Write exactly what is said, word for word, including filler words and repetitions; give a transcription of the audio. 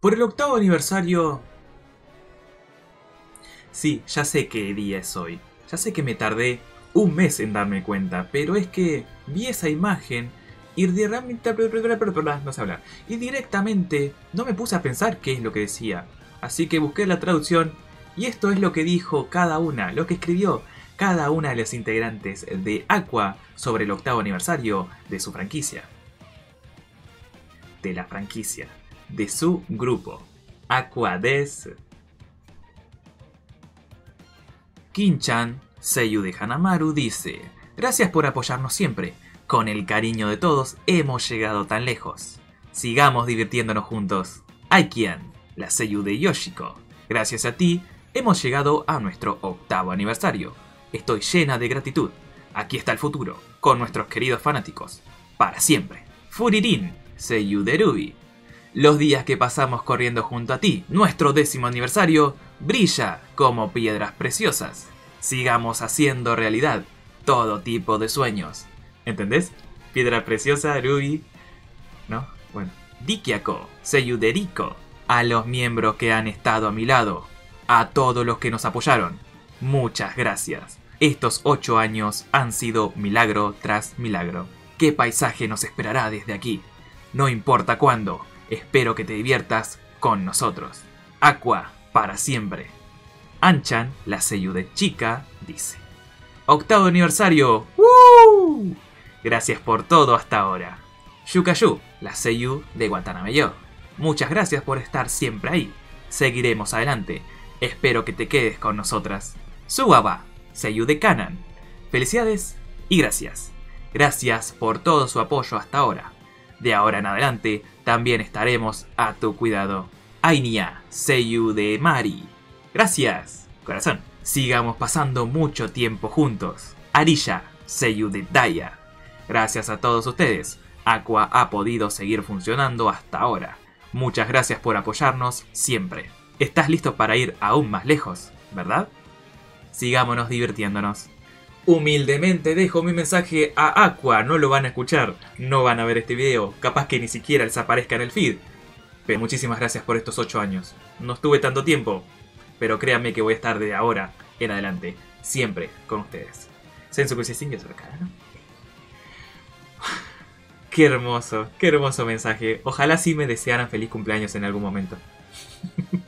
Por el octavo aniversario... Sí, ya sé qué día es hoy. Ya sé que me tardé un mes en darme cuenta, pero es que vi esa imagen y directamente... No sé hablar. Y directamente no me puse a pensar qué es lo que decía. Así que busqué la traducción y esto es lo que dijo cada una, lo que escribió cada una de las integrantes de Aqua sobre el octavo aniversario de su franquicia. De la franquicia. De su grupo. Aqua des... Kin-chan, seiyuu de Hanamaru, dice: gracias por apoyarnos siempre. Con el cariño de todos hemos llegado tan lejos. Sigamos divirtiéndonos juntos. Aikian, la seiyuu de Yoshiko. Gracias a ti, hemos llegado a nuestro octavo aniversario. Estoy llena de gratitud. Aquí está el futuro, con nuestros queridos fanáticos. Para siempre. Furirin, seiyuu de Ruby. Los días que pasamos corriendo junto a ti, nuestro décimo aniversario, brilla como piedras preciosas. Sigamos haciendo realidad todo tipo de sueños. ¿Entendés? Piedra preciosa, Ruby. ¿No? Bueno. Dikiako, seiyuu de Riko. A los miembros que han estado a mi lado. A todos los que nos apoyaron. Muchas gracias. Estos ocho años han sido milagro tras milagro. ¿Qué paisaje nos esperará desde aquí? No importa cuándo. Espero que te diviertas con nosotros. Aqua, para siempre. Anchan, la seiyuu de Chika, dice: octavo aniversario. ¡Woo! Gracias por todo hasta ahora. Yukayu, la seiyuu de Watanabe-yo. Muchas gracias por estar siempre ahí. Seguiremos adelante. Espero que te quedes con nosotras. Suwaba, seiyuu de Kanan. Felicidades y gracias. Gracias por todo su apoyo hasta ahora. De ahora en adelante, también estaremos a tu cuidado. Ainia, seiyuu de Mari. Gracias, corazón. Sigamos pasando mucho tiempo juntos. Arilla, seiyuu de Daya. Gracias a todos ustedes. Aqua ha podido seguir funcionando hasta ahora. Muchas gracias por apoyarnos siempre. Estás listo para ir aún más lejos, ¿verdad? Sigámonos divirtiéndonos. Humildemente dejo mi mensaje a Aqua, no lo van a escuchar, no van a ver este video, capaz que ni siquiera les aparezca en el feed. Pero muchísimas gracias por estos ocho años. No estuve tanto tiempo, pero créanme que voy a estar de ahora en adelante, siempre con ustedes. Sensu Shinge acá, ¿no? Qué hermoso, qué hermoso mensaje. Ojalá sí me desearan feliz cumpleaños en algún momento.